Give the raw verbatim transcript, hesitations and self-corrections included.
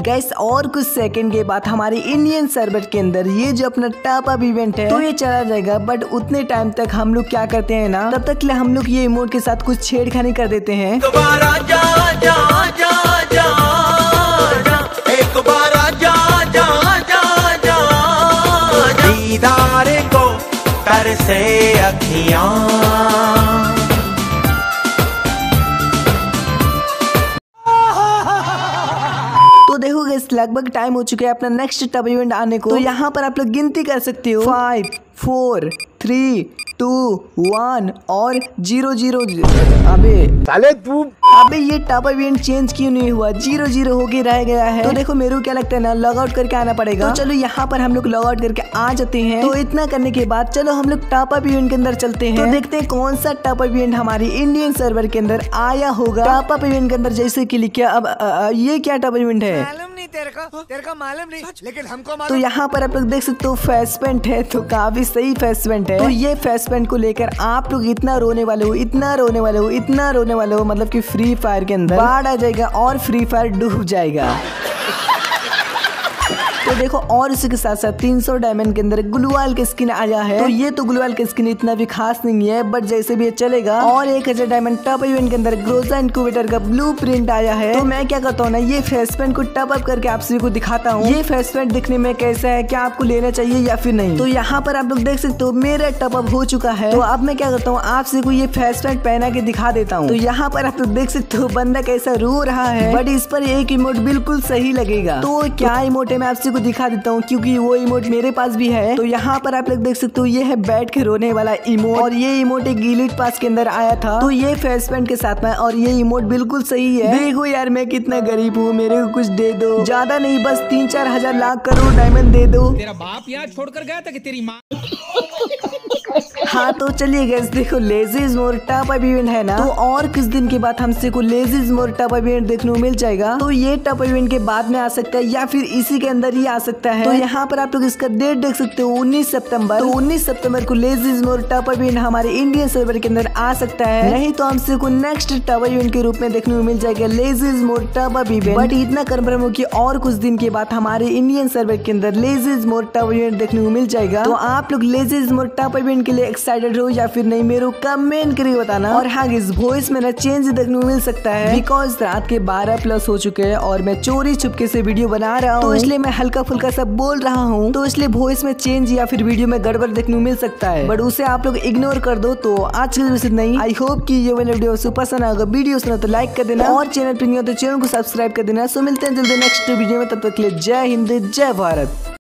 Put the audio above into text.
Gas और कुछ second के बाद हमारे इंडियन सर्वर के अंदर ये जो अपना टॉप अप इवेंट है तो ये चला जाएगा। बट उतने टाइम तक हम लोग क्या करते हैं ना, तब तक हम लोग ये इमोट के साथ कुछ छेड़खानी कर देते हैं। एक बार आजा, जा, जा, जा, जा, एक बार आजा, जा, जा, जा, दीदार को तरसे अखियां। तो देखो गाइस लगभग टाइम हो चुका है अपना नेक्स्ट टॉप इवेंट आने को। तो यहाँ पर आप लोग गिनती कर सकते हो, five four three two one और जीरो जीरो। अबे साले तू अबे ये टॉप इवेंट चेंज क्यों नहीं हुआ, जीरो जीरो होके रह गया है। तो देखो मेरे को क्या लगता है ना, लॉग आउट करके आना पड़ेगा। तो चलो यहाँ पर हम लोग लॉग आउट करके आ जाते हैं। तो इतना करने के बाद चलो हम लोग टॉप अप इवेंट के अंदर चलते हैं। तो देखते हैं कौन सा टॉप अप इवेंट हमारी इंडियन सर्वर के अंदर आया होगा। टॉप अप इवेंट के अंदर जैसे कि लिखा अब आ, आ, ये क्या टॉप इवेंट है, मालूम नहीं तेरे को, तेरे को मालूम नहीं, लेकिन हमको तो मालूम। यहाँ पर आप लोग देख सकते हो फेस पेंट है, तो काफी सही फेस पेंट है। तो ये फेस पेंट को लेकर आप लोग इतना रोने वाले हो, इतना रोने वाले हो, इतना रोने वाले हो, मतलब कि फ्री फायर के अंदर बाढ़ आ जाएगा और फ्री फायर डूब जाएगा। तो देखो और इसी के साथ साथ तीन सौ डायमंड के अंदर ग्लूवाल की स्किन आया है। तो ये तो ग्लूवाल की स्किन इतना भी खास नहीं है, बट जैसे भी ये चलेगा। और एक हजार डायमंड टॉप इवेंट के अंदर ग्रोजा इनक्यूबेटर का ब्लू प्रिंट आया है। तो मैं क्या करता हूँ ना, ये फेस पेंट को टॉप अप करके आप सभी को दिखाता हूँ ये फेस पेंट दिखने में कैसा है, क्या आपको लेना चाहिए या फिर नहीं। तो यहाँ पर आप लोग देख सकते हो मेरा टॉप अप हो चुका है। तो अब मैं क्या करता हूँ, आप सभी को ये फेस पेंट पहना के दिखा देता हूँ। तो यहाँ पर आप लोग देख सकते हो बंदा कैसा रो रहा है, बट इस पर एक इमोट बिल्कुल सही लगेगा। तो क्या इमोट है मैं आप सभी को दिखा देता हूँ, क्योंकि वो इमोट मेरे पास भी है। तो यहाँ पर आप लोग देख सकते हो ये है बैठ के रोने वाला इमोट, और ये इमोट एक गिलिट पास के अंदर आया था। तो ये फेस पेंट के साथ में, और ये इमोट बिल्कुल सही है। देखो यार मैं कितना गरीब हूँ, मेरे को कुछ दे दो, ज्यादा नहीं बस तीन चार हजार लाख करोड़ डायमंड दे दो। तेरा बाप यहाँ छोड़कर गया था कि तेरी माँ। हाँ तो चलिए गाइस देखो लेजीज मोर टॉप अप इवेंट है ना, तो और कुछ दिन के बाद हमसे को लेजीज मोर टॉप अप इवेंट देखने को मिल जाएगा। तो ये टॉप इवेंट के बाद में आ सकता है या फिर इसी के अंदर ही आ सकता है। तो यहाँ पर आप लोग इसका डेट देख सकते हो उन्नीस सितंबर। तो उन्नीस सितंबर को लेजीज मोर टॉप अप इवेंट हमारे इंडियन सर्वर के अंदर आ सकता है, नहीं तो हमसे को नेक्स्ट टॉप इवेंट के रूप में देखने को मिल जाएगा लेजीज मोर टॉप अप इवेंट। बट इतना कंफर्म हो कि और कुछ दिन के बाद हमारे इंडियन सर्वर के अंदर लेजीज मोर टॉप इवेंट देखने को मिल जाएगा। तो आप लोग लेजीज मोर टॉप इवेंट के लिए एक्साइटेड हो या फिर नहीं, मेरे को कमेंट करके बताना। और हाँ इस वॉइस में ना चेंज देखने को मिल सकता है, बिकॉज रात के बारह प्लस हो चुके हैं और मैं चोरी छुपके से वीडियो बना रहा हूँ। तो इसलिए मैं हल्का फुल्का सब बोल रहा हूँ, तो इसलिए वॉइस में चेंज या फिर वीडियो में गड़बड़ देखने को मिल सकता है, बट उसे आप लोग इग्नोर कर दो। तो आज के लिए नहीं, आई होप कि ये वाला वीडियो आपको पसंद आएगा। वीडियो सुना तो लाइक कर देना, और चैनल पर नहीं हो तो चैनल को सब्सक्राइब कर देना। सो मिलते हैं जल्दी नेक्स्ट वीडियो में, तब तक के लिए जय हिंद जय भारत।